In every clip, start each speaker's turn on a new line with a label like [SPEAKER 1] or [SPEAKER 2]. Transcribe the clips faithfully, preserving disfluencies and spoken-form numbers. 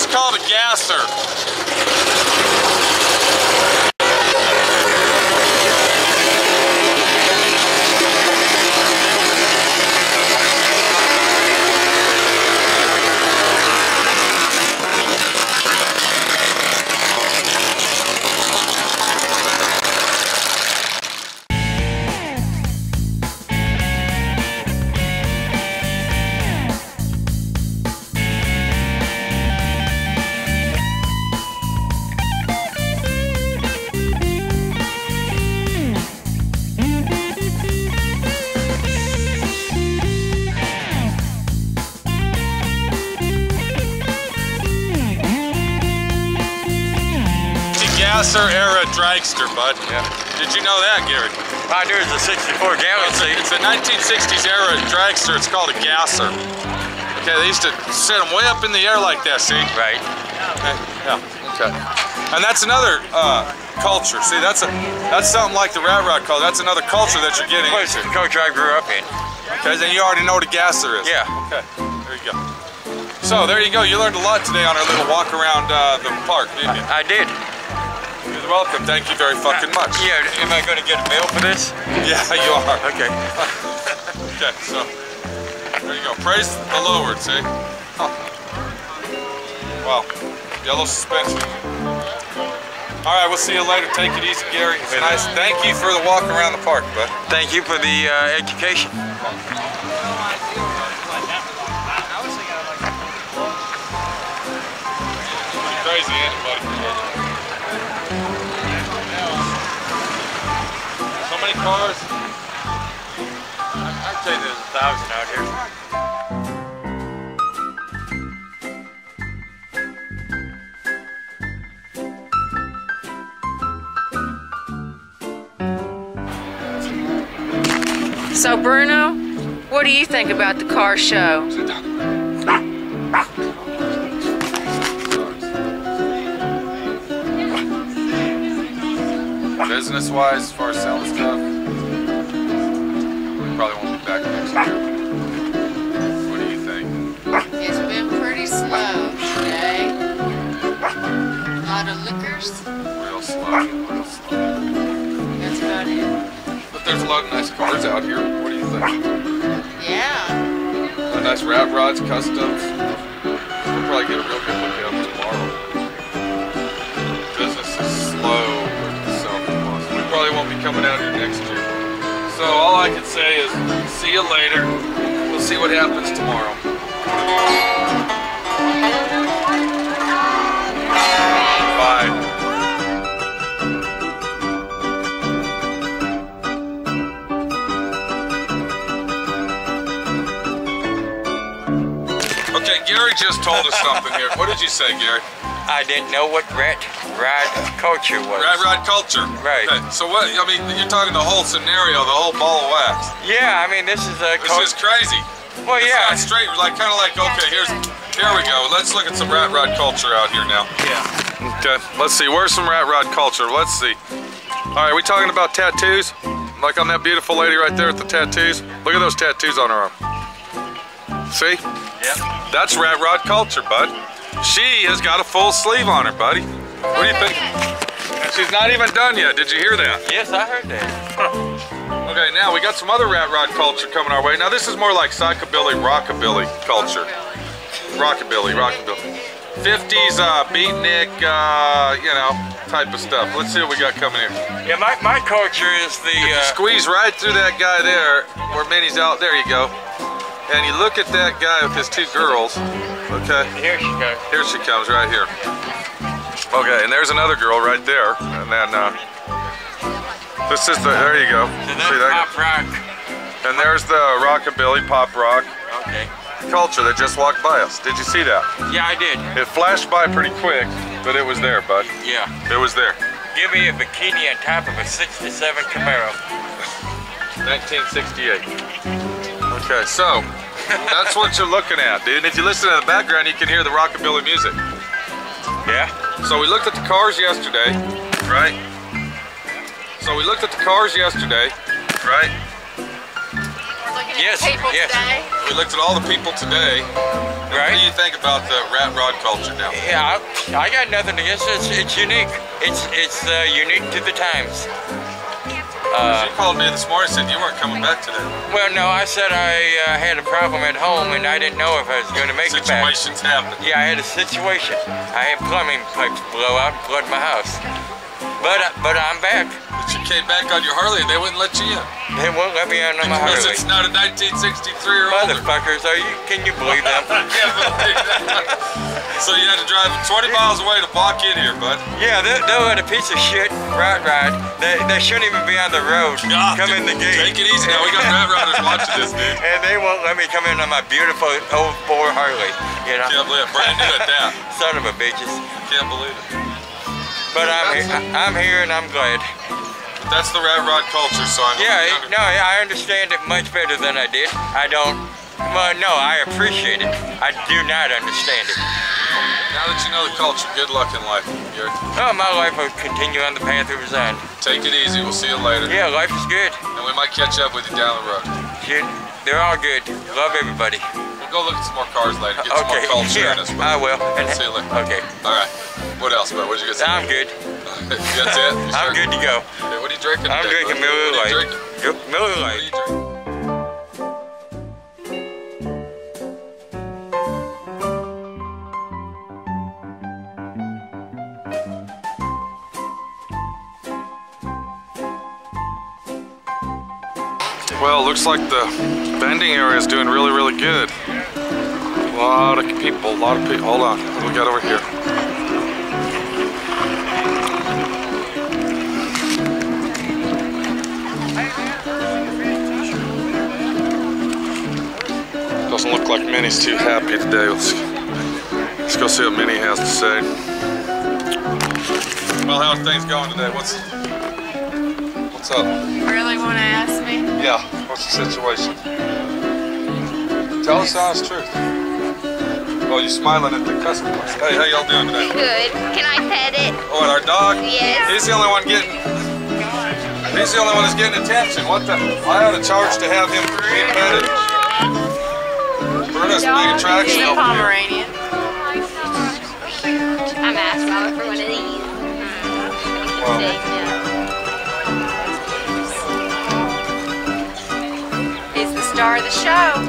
[SPEAKER 1] called a gasser. Gasser era dragster, bud. Yeah. Did you know that, Gary?
[SPEAKER 2] I knew it was a sixty-four Galaxy.
[SPEAKER 1] It's a, it's a nineteen sixties era dragster. It's called a gasser. Okay, they used to set them way up in the air like that, see?
[SPEAKER 2] Right.
[SPEAKER 1] Okay. Yeah, okay. And that's another uh, culture. See, that's a that's something like the rat rod culture. That's another culture that you're getting
[SPEAKER 2] Well, it's
[SPEAKER 1] into.
[SPEAKER 2] the culture I grew up in.
[SPEAKER 1] Okay, then you already know what a gasser is.
[SPEAKER 2] Yeah.
[SPEAKER 1] Okay, there you go. So, there you go. You learned a lot today on our little walk around uh, the park, didn't you?
[SPEAKER 2] I, I did.
[SPEAKER 1] You're welcome. Thank you very fucking much.
[SPEAKER 2] Yeah, am I going to get a bill for this?
[SPEAKER 1] Yeah, you are.
[SPEAKER 2] Okay.
[SPEAKER 1] Okay, so there you go. Praise the Lord, see? Huh. Wow. Yellow suspension. All right, we'll see you later. Take it easy, Gary. It's nice. Thank you for the walk around the park, bud.
[SPEAKER 2] Thank you for the uh, education.
[SPEAKER 1] Pretty crazy, ain't it, buddy? So many cars.
[SPEAKER 2] I'd say there's a thousand out here.
[SPEAKER 3] So Bruno, what do you think about the car show?
[SPEAKER 1] Business-wise, as far as selling stuff, we probably won't be back next year. What do you think?
[SPEAKER 4] It's been pretty slow today. A lot of liquors.
[SPEAKER 1] Real slow, real slow.
[SPEAKER 4] That's about it.
[SPEAKER 1] But there's a lot of nice cars out here. What do you think?
[SPEAKER 4] Yeah.
[SPEAKER 1] A nice rat rods, customs. We'll probably get a real good look at them tomorrow. Business is slow. Probably won't be coming out here next year. So all I can say is see you later. We'll see what happens tomorrow. Bye. Okay, Gary just told us something here. What did you say, Gary?
[SPEAKER 2] I didn't know what rat rod culture was.
[SPEAKER 1] Rat rod culture.
[SPEAKER 2] Right.
[SPEAKER 1] Okay. So what? I mean, you're talking the whole scenario, the whole ball of wax.
[SPEAKER 2] Yeah, I mean this is a.
[SPEAKER 1] This is crazy.
[SPEAKER 2] Well,
[SPEAKER 1] it's
[SPEAKER 2] yeah.
[SPEAKER 1] Not straight, like kind of like okay, here's, here we go. Let's look at some rat rod culture out here now.
[SPEAKER 2] Yeah.
[SPEAKER 1] Okay. Let's see. Where's some rat rod culture? Let's see. All right, we talking about tattoos? Like on that beautiful lady right there with the tattoos. Look at those tattoos on her arm. See?
[SPEAKER 2] Yep.
[SPEAKER 1] That's rat rod culture, bud. She has got a full sleeve on her, buddy. What do you think? And she's not even done yet. Did you hear that?
[SPEAKER 2] Yes, I heard that.
[SPEAKER 1] Huh. Okay, now we got some other rat rod culture coming our way. Now this is more like psychobilly, rockabilly culture. Rockabilly, rockabilly. fifties uh, beatnik, uh, you know, type of stuff. Let's see what we got coming in.
[SPEAKER 2] Yeah, my, my culture is the...
[SPEAKER 1] If you
[SPEAKER 2] Uh,
[SPEAKER 1] squeeze right through that guy there, where Minnie's out, there you go. And you look at that guy with his two girls, okay?
[SPEAKER 2] Here she goes.
[SPEAKER 1] Here she comes, right here. Okay, and there's another girl right there. And then, uh, this is the, there you go.
[SPEAKER 2] So that's
[SPEAKER 1] See that?
[SPEAKER 2] pop rock.
[SPEAKER 1] And there's the rockabilly, pop rock
[SPEAKER 2] Okay.
[SPEAKER 1] culture that just walked by us. Did you see that?
[SPEAKER 2] Yeah, I did.
[SPEAKER 1] It flashed by pretty quick, but it was there, bud.
[SPEAKER 2] Yeah.
[SPEAKER 1] It was there.
[SPEAKER 2] Give me a bikini on top of a sixty-seven Camaro.
[SPEAKER 1] nineteen sixty-eight. Okay, so that's what you're looking at, dude. And if you listen to the background, you can hear the rockabilly music.
[SPEAKER 2] Yeah?
[SPEAKER 1] So we looked at the cars yesterday, right? So we looked at the cars yesterday, right?
[SPEAKER 4] Looking
[SPEAKER 2] Yes,
[SPEAKER 4] people
[SPEAKER 2] yes.
[SPEAKER 4] today?
[SPEAKER 1] We looked at all the people today.
[SPEAKER 2] Right?
[SPEAKER 1] What do you think about the rat rod culture now?
[SPEAKER 2] Yeah, I, I got nothing against it. It's, it's unique. It's it's uh, unique to the times. Uh,
[SPEAKER 1] you called me this morning and said you weren't coming back today.
[SPEAKER 2] well, no, I said I uh, had a problem at home and I didn't know if I was going to make it back.
[SPEAKER 1] Situations happen.
[SPEAKER 2] Yeah, I had a situation. I had plumbing pipes blow out and flood my house. But uh, but I'm back.
[SPEAKER 1] But you came back on your Harley and they wouldn't let you in.
[SPEAKER 2] They won't let me on my
[SPEAKER 1] Because
[SPEAKER 2] Harley.
[SPEAKER 1] it's not a nineteen sixty-three or older.
[SPEAKER 2] Motherfuckers, are you? Can you believe them?
[SPEAKER 1] Yeah, but- so you had to drive twenty miles away to walk in here, bud.
[SPEAKER 2] Yeah, they, they'll let a piece of shit rat ride. They, they shouldn't even be on the road.
[SPEAKER 1] God,
[SPEAKER 2] come in the gate.
[SPEAKER 1] Take it easy now. We got rat riders watching this, dude.
[SPEAKER 2] And they won't let me come in on my beautiful old four Harley. You know?
[SPEAKER 1] Can't believe it. Brand new at that.
[SPEAKER 2] Son of a bitches.
[SPEAKER 1] Can't believe it.
[SPEAKER 2] But I'm here. I'm here and I'm glad.
[SPEAKER 1] But that's the rat rod culture, so I'm.
[SPEAKER 2] Yeah, it, no, I understand it much better than I did. I don't. Well, no, I appreciate it. I do not understand it.
[SPEAKER 1] Now that you know the culture, good luck in life, Gary.
[SPEAKER 2] Oh, my life will continue on the path it was on.
[SPEAKER 1] Take it easy. We'll see you later.
[SPEAKER 2] Yeah, life is good.
[SPEAKER 1] And we might catch up with you down the road.
[SPEAKER 2] Shit, they're all good. Love everybody.
[SPEAKER 1] We'll go look at some more cars later. Get some
[SPEAKER 2] Okay,
[SPEAKER 1] more culture
[SPEAKER 2] yeah,
[SPEAKER 1] in us.
[SPEAKER 2] I will. And
[SPEAKER 1] See you later.
[SPEAKER 2] Okay,
[SPEAKER 1] All right. What else, bud? What'd you get?
[SPEAKER 2] I'm good.
[SPEAKER 1] That's it? You
[SPEAKER 2] I'm
[SPEAKER 1] sure?
[SPEAKER 2] good to go.
[SPEAKER 1] Okay, what are you drinking
[SPEAKER 2] I'm
[SPEAKER 1] today,
[SPEAKER 2] drinking
[SPEAKER 1] bud?
[SPEAKER 2] Miller
[SPEAKER 1] What are you
[SPEAKER 2] Lite.
[SPEAKER 1] drinking?
[SPEAKER 2] Yep, Miller
[SPEAKER 1] What are
[SPEAKER 2] Lite.
[SPEAKER 1] you drinking? Well, looks like the vending area is doing really, really good. A lot of people, a lot of people. Hold on, what do we got over here? Doesn't look like Minnie's too happy today. Let's, let's go see what Minnie has to say. Well, how's things going today? What's what's up?
[SPEAKER 4] You really want to ask me?
[SPEAKER 1] Yeah, what's the situation? Tell us the honest truth. Oh, you smiling at the customers. Hey, how y'all doing today?
[SPEAKER 5] Good. Can I pet it?
[SPEAKER 1] Oh, and our dog?
[SPEAKER 5] Yes.
[SPEAKER 1] He's the only one getting, he's the only one that's getting attention. What the? I ought to charge to have him be petted. Bruno's being attraction
[SPEAKER 4] He's a
[SPEAKER 1] over here.
[SPEAKER 4] Pomeranian.
[SPEAKER 5] I'm asking Mama for one of these.
[SPEAKER 1] Wow.
[SPEAKER 5] Say no.
[SPEAKER 4] He's the star of the show.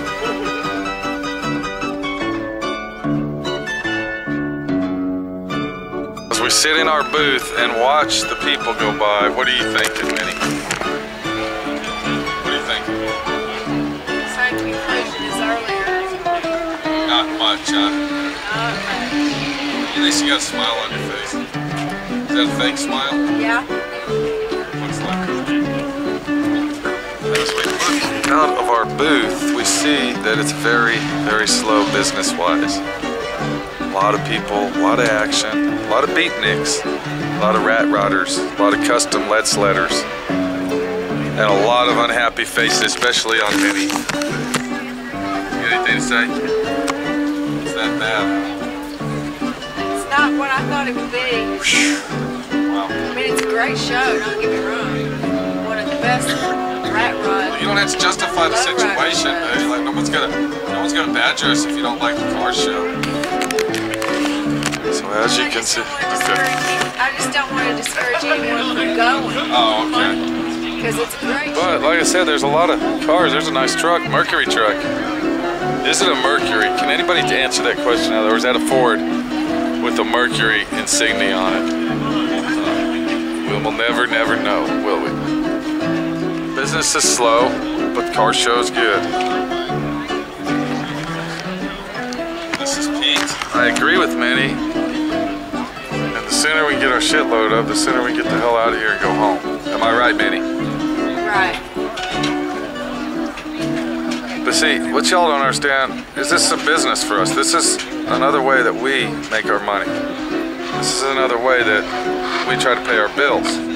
[SPEAKER 1] As we sit in our booth and watch the people go by, what are you thinking, Minnie? What are you thinking?
[SPEAKER 4] Same conclusion as earlier.
[SPEAKER 1] Not much, huh?
[SPEAKER 4] Okay.
[SPEAKER 1] At least you got a smile on your face. Is that a fake smile?
[SPEAKER 4] Yeah.
[SPEAKER 1] Looks like it. As we look out of our booth, we see that it's very, very slow business-wise. A lot of people, a lot of action, a lot of beatniks, a lot of rat rodders, a lot of custom lead sledders, and a lot of unhappy faces, especially on Minnie. You got anything to say? It's that bad.
[SPEAKER 4] It's not what I thought it would be.
[SPEAKER 1] Wow.
[SPEAKER 4] I mean, it's a great show, don't get me wrong. One of the best rat rods.
[SPEAKER 1] You don't have to justify the
[SPEAKER 4] Low riders,
[SPEAKER 1] situation,
[SPEAKER 4] but-
[SPEAKER 1] man. Like no one's gonna, no one's gonna badger us if you don't like the car show. So as you
[SPEAKER 4] I
[SPEAKER 1] can
[SPEAKER 4] just
[SPEAKER 1] see,
[SPEAKER 4] don't want to discourage you. I just don't want to discourage anyone from going
[SPEAKER 1] oh, okay.
[SPEAKER 4] because it's a great
[SPEAKER 1] But
[SPEAKER 4] show.
[SPEAKER 1] like I said, there's a lot of cars. There's a nice truck, Mercury truck. Is it a Mercury? Can anybody answer that question out there? Or is that a Ford with a Mercury insignia on it? Uh, we'll never, never know, will we? Business is slow, but the car show is good. This is Pete. I agree with Minnie. And the sooner we get our shit loaded up, the sooner we get the hell out of here and go home. Am I right, Minnie?
[SPEAKER 4] Right.
[SPEAKER 1] But see, what y'all don't understand is this is a business for us. This is another way that we make our money. This is another way that we try to pay our bills.